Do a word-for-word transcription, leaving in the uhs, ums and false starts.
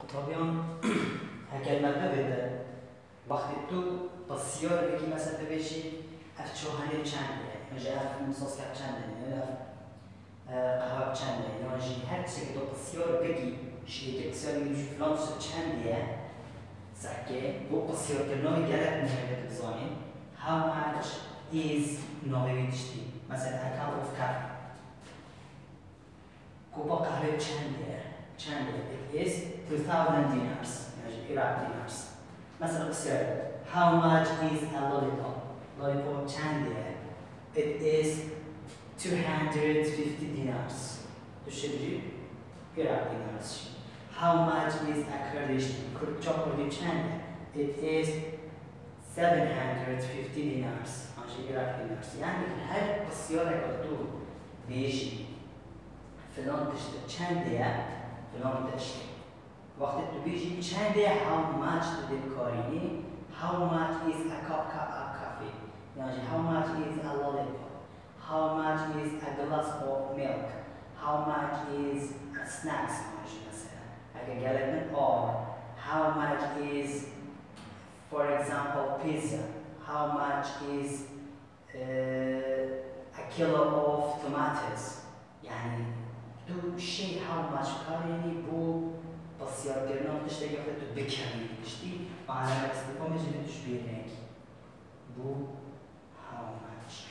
طبعا هكلمة ببدأ وقت تو بسيار بكي مثلا ببيشي اف چوهنه چنده يعني جا اف مصاص كاب چنده يعني اف قهوه چنده يعني جي هر چیزی که تو بسیار بگی شیء که بسیار میگی فلان چیز چنده سکه و بسیار کردن گلت مهمه بزنیم how much is ناوی داشتی مثلا a cup of coffee کوبا قهوه چنده چنده it is two thousand dinars يعني Iraq dinars مثلا بسیار how much is a lollipop lollipop چنده it is two hundred fifty dinars دوشیدی Iraq dinars how much is a Kurdish chocolate چنده it is seven hundred fifty dinars آنچه Iraq dinars یعنی هر بسیار اگر تو بیشی فلان داشته چنده فلان داشته وقتی تو بیشی چنده how much تو دید کارینی how much is a cup of coffee یعنی how much is a lollipop how much is a glass of milk how much is a snacks مثلا اگر گلت or how much is for example pizza how much is uh, a kilo of tomatoes يعني تو شيء how much کاری بو بسیار گرنام داشته که تو بکنی داشتی و علامت استفاده میشه توش بیرنگ بو how much